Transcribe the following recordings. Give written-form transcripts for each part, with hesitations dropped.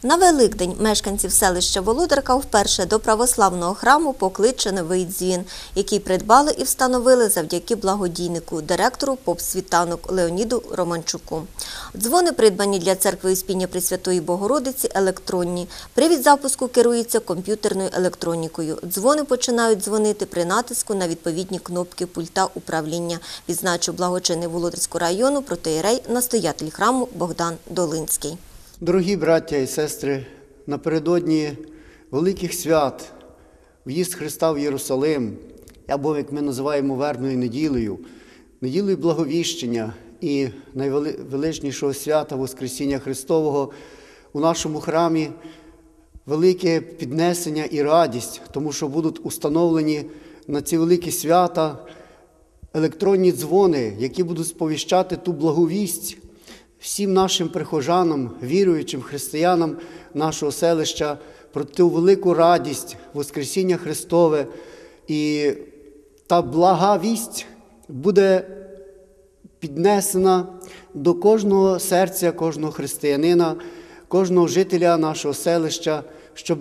На Великдень мешканців селища Володарка вперше до православного храму покличе новий дзвін, який придбали і встановили завдяки благодійнику, директору «Поп-світанок» Леоніду Романчуку. Дзвони, придбані для церкви Успіння Пресвятої Богородиці, електронні. Привід запуску керується комп'ютерною електронікою. Дзвони починають дзвонити при натиску на відповідні кнопки пульта управління, відзначив благочинний Володарського району протоієрей, настоятель храму Богдан Долинський. Дорогі браття і сестри, напередодні великих свят, в'їзд Христа в Єрусалим, або, як ми називаємо, Вербною неділею, неділею Благовіщення і найвеличнішого свята Воскресіння Христового у нашому храмі велике піднесення і радість, тому що будуть установлені на ці великі свята електронні дзвони, які будуть сповіщати ту благовість всім нашим прихожанам, віруючим християнам нашого селища про ту велику радість Воскресіння Христове. І та блага вість буде піднесена до кожного серця, кожного християнина, кожного жителя нашого селища, щоб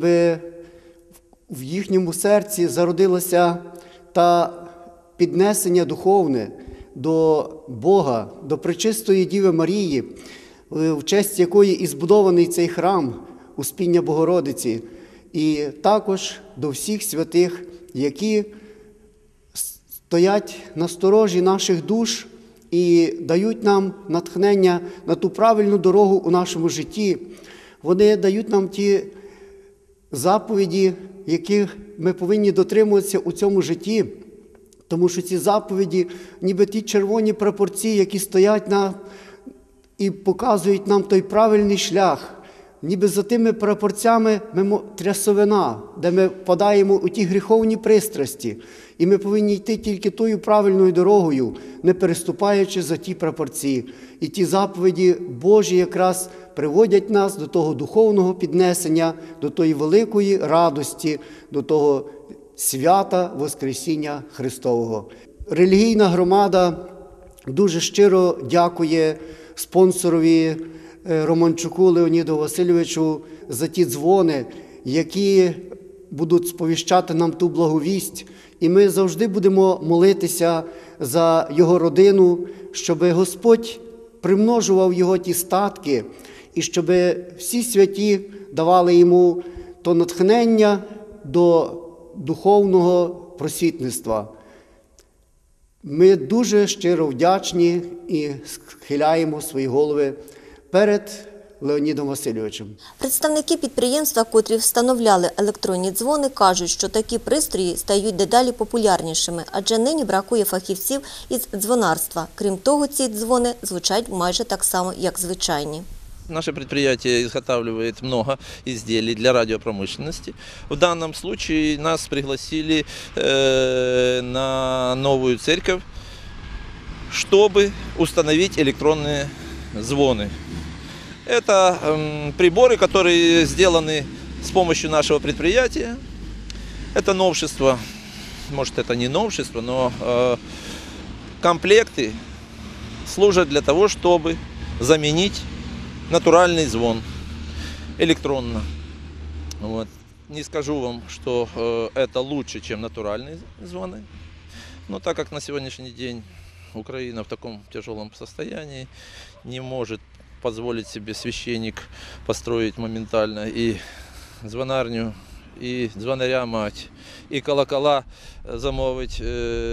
в їхньому серці зародилося та піднесення духовне до Бога, до Пречистої Діви Марії, в честь якої і збудований цей храм Успіння Богородиці, і також до всіх святих, які стоять на сторожі наших душ і дають нам натхнення на ту правильну дорогу у нашому житті. Вони дають нам ті заповіді, яких ми повинні дотримуватися у цьому житті, тому що ці заповіді, ніби ті червоні прапорці, які стоять і показують нам той правильний шлях. Ніби за тими прапорцями трясовина, де ми впадаємо у ті гріховні пристрасті. І ми повинні йти тільки тою правильною дорогою, не переступаючи за ті прапорці. І ті заповіді Божі якраз приводять нас до того духовного піднесення, до тої великої радості, до того свята Воскресіння Христового. Релігійна громада дуже щиро дякує спонсорові Романчуку Леоніду Васильовичу за ті дзвони, які будуть сповіщати нам ту благовість. І ми завжди будемо молитися за його родину, щоб Господь примножував його ті статки, і щоб всі святі давали йому то натхнення до духовного просвітництва. Ми дуже щиро вдячні і схиляємо свої голови перед Леонідом Васильовичем. Представники підприємства, котрі встановляли електронні дзвони, кажуть, що такі пристрої стають дедалі популярнішими, адже нині бракує фахівців із дзвонарства. Крім того, ці дзвони звучать майже так само, як звичайні. Наше предприятие изготавливает много изделий для радиопромышленности. В данном случае нас пригласили на новую церковь, чтобы установить электронные звоны. Это приборы, которые сделаны с помощью нашего предприятия. Это новшество, может это не новшество, но комплекты служат для того, чтобы заменить натуральный звон электронно. Вот. Не скажу вам, что это лучше, чем натуральные звоны, но так как на сегодняшний день Украина в таком тяжелом состоянии, не может позволить себе священник построить моментально и звонарню, и звонаря мать, и колокола замовить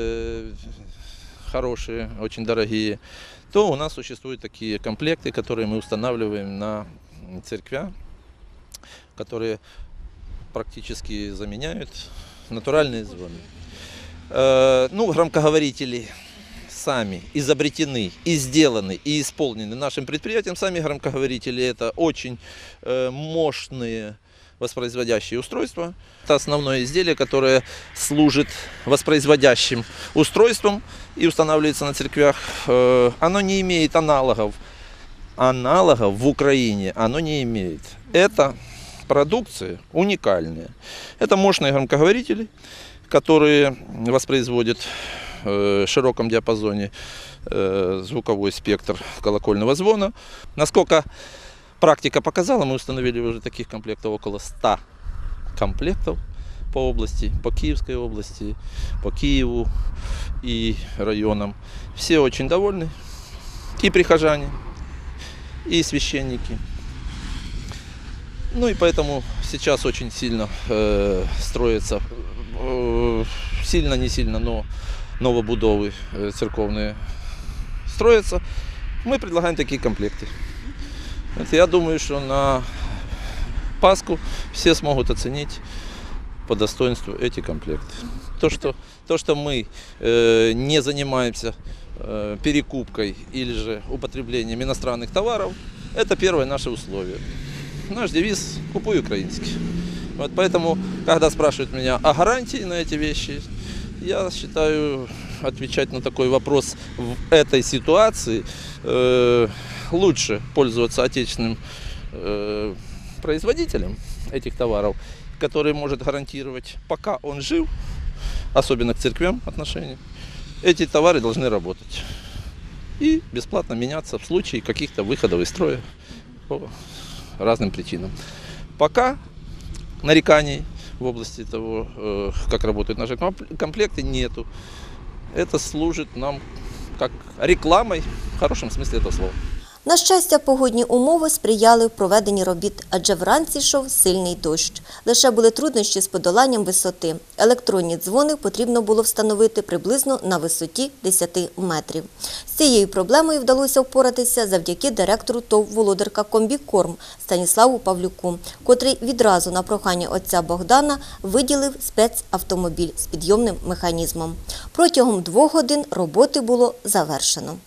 хорошие, очень дорогие, то у нас существуют такие комплекты, которые мы устанавливаем на церквя, которые практически заменяют натуральные звоны. Громкоговорители сами изобретены, и сделаны, и исполнены нашим предприятием. Сами громкоговорители – это очень мощные воспроизводящие устройства. Это основное изделие, которое служит воспроизводящим устройством и устанавливается на церквях. Оно не имеет аналогов. Аналогов в Украине оно не имеет. Это продукция уникальная. Это мощные громкоговорители, которые воспроизводят в широком диапазоне звуковой спектр колокольного звона. Насколько практика показала, мы установили уже таких комплектов около 100 комплектов по области, по Киевской области, по Киеву и районам. Все очень довольны, и прихожане, и священники. Ну и поэтому сейчас очень сильно строятся, сильно, не сильно, но новобудовы церковные строятся. Мы предлагаем такие комплекты. Это, я думаю, что на Пасху все смогут оценить по достоинству эти комплекты. То, что мы не занимаемся перекупкой или же употреблением иностранных товаров, это первое наше условие. Наш девиз «Купуй украинский». Вот поэтому, когда спрашивают меня о гарантии на эти вещи, я считаю, отвечать на такой вопрос в этой ситуации лучше пользоваться отечественным производителем этих товаров, который может гарантировать, пока он жив, особенно к церквям отношения, эти товары должны работать и бесплатно меняться в случае каких-то выходов из строя по разным причинам. Пока нареканий в области того, как работают наши комплекты, нету. Это служит нам как рекламой в хорошем смысле этого слова. На щастя, погодні умови сприяли проведенні робіт, адже вранці йшов сильний дощ. Лише були труднощі з подоланням висоти. Електронні дзвони потрібно було встановити приблизно на висоті 10 метрів. З цією проблемою вдалося впоратися завдяки директору ТОВ «Володарка Комбікорм» Станіславу Павлюку, котрий відразу на прохання отця Богдана виділив спецавтомобіль з підйомним механізмом. Протягом 2 годин роботи було завершено.